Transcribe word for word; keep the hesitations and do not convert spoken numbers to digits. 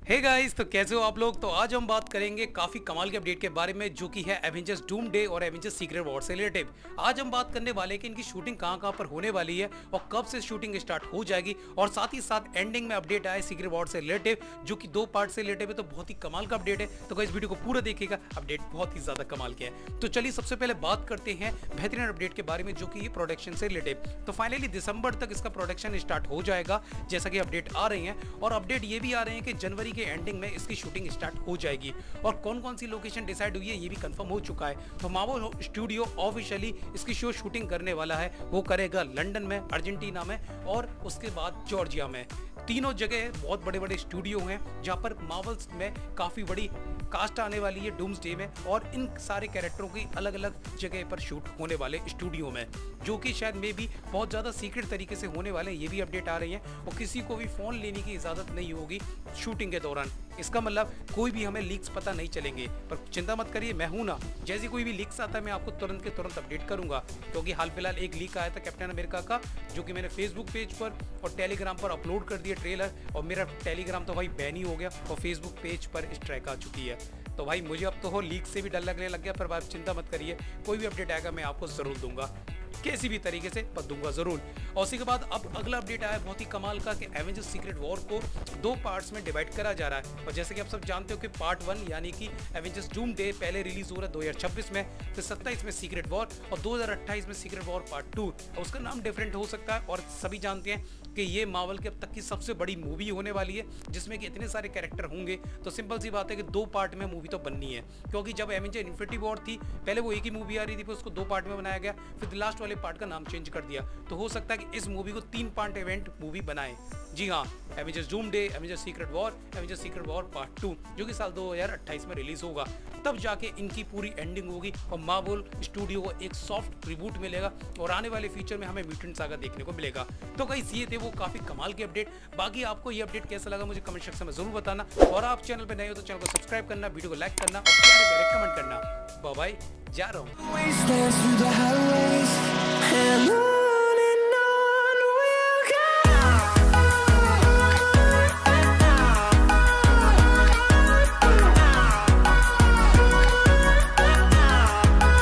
हे hey guys, तो कैसे हो आप लोग। तो आज हम बात करेंगे काफी कमाल के अपडेट के बारे में जो कि है एवेंजर्स डूमडे और एवेंजर्स सीक्रेट वॉर से रिलेटेड। आज हम बात करने वाले हैं कि इनकी शूटिंग कहां कहां पर होने वाली है और कब से शूटिंग स्टार्ट हो जाएगी, और साथ ही साथ एंडिंग में अपडेट आया सीक्रेट वॉर से रिलेटेड जो कि दो पार्ट से रिलेटेड है। तो बहुत ही कमाल का अपडेट है, तो गाइस वीडियो को पूरा देखिएगा, अपडेट बहुत ही ज्यादा कमाल के है। तो चलिए सबसे पहले बात करते हैं बेहतरीन अपडेट के बारे में जो कि ये प्रोडक्शन से रिलेटेड। तो फाइनली दिसंबर तक इसका प्रोडक्शन स्टार्ट हो जाएगा जैसा कि अपडेट आ रही है, और अपडेट ये भी आ रहे हैं कि जनवरी के एंडिंग में इसकी शूटिंग स्टार्ट हो जाएगी। और कौन कौन सी लोकेशन डिसाइड हुई है ये भी कंफर्म हो चुका है। तो मार्वल स्टूडियो ऑफिशियली इसकी शो शूटिंग करने वाला है, वो करेगा लंदन में, अर्जेंटीना में और उसके बाद जॉर्जिया में। तीनों जगह बहुत बड़े बड़े स्टूडियो हैं जहां पर मार्वल्स में काफी बड़ी कास्ट आने वाली है डूम्सडे में, और इन सारे कैरेक्टरों की अलग अलग जगह पर शूट होने वाले स्टूडियो में, जो कि शायद में भी बहुत ज़्यादा सीक्रेट तरीके से होने वाले हैं। ये भी अपडेट आ रही है, और किसी को भी फ़ोन लेने की इजाज़त नहीं होगी शूटिंग के दौरान। इसका मतलब कोई भी हमें लीक्स पता नहीं चलेंगे, पर चिंता मत करिए, मैं हूं ना, जैसे कोई भी लीक्स आता है मैं आपको तुरंत के तुरंत अपडेट करूंगा। क्योंकि हाल फिलहाल एक लीक आया था कैप्टन अमेरिका का, जो कि मैंने फेसबुक पेज पर और टेलीग्राम पर अपलोड कर दिया ट्रेलर, और मेरा टेलीग्राम तो भाई बैन ही हो गया और फेसबुक पेज पर स्ट्राइक आ चुकी है। तो भाई मुझे अब तो हो लीक से भी डर लगने लग गया, पर आप चिंता मत करिए, कोई भी अपडेट आएगा मैं आपको जरूर दूंगा, किसी भी तरीके से पर दूंगा जरूर। और उसी के बाद अब अगला अपडेट आया बहुत ही कमाल का कि एवेंजर्स सीक्रेट वॉर को दो पार्ट्स में डिवाइड करा जा रहा है। और जैसे कि आप सब जानते हो कि पार्ट वन यानी कि एवेंजर्स डूमडे पहले रिलीज हो रहा है दो हज़ार छब्बीस में, फिर सत्ताईस में सीक्रेट वॉर, और दो हज़ार अट्ठाईस में सीक्रेट वॉर पार्ट टू। उसका नाम डिफरेंट हो सकता है, और सभी जानते हैं कि ये मार्वल की अब तक की सबसे बड़ी मूवी होने वाली है जिसमें कि इतने सारे कैरेक्टर होंगे। तो सिंपल सी बात है कि दो पार्ट में मूवी तो बननी है, क्योंकि जब एवेंजर इन्फिनिटी वॉर थी पहले वो एक ही मूवी आ रही थी, फिर उसको दो पार्ट में बनाया गया, फिर लास्ट वाले पार्ट का नाम चेंज कर दिया। तो हो सकता है कि इस मूवी को तीन पार्ट इवेंट मूवी बनाए। जी हाँ, Avengers Doomsday, Avengers secret war, Avengers secret war part two, जो कि साल दो हज़ार अट्ठाईस में रिलीज होगा। तब जाके इनकी पूरी एंडिंग होगी और मार्वल स्टूडियो को एक सॉफ्ट रिबूट मिलेगा, और आने वाले फ्यूचर में हमें म्यूटेंट सागा देखने को मिलेगा। तो गाइस ये थे वो काफी कमाल के अपडेट। बाकी आपको ये अपडेट कैसा लगा मुझे कमेंट सेक्शन में जरूर बताना, और आप चैनल पर नए हो तो चैनल को सब्सक्राइब करना, वीडियो को लाइक करना और प्यारे प्यारे कमेंट करना। बाय बाय, जा रहा हूँ।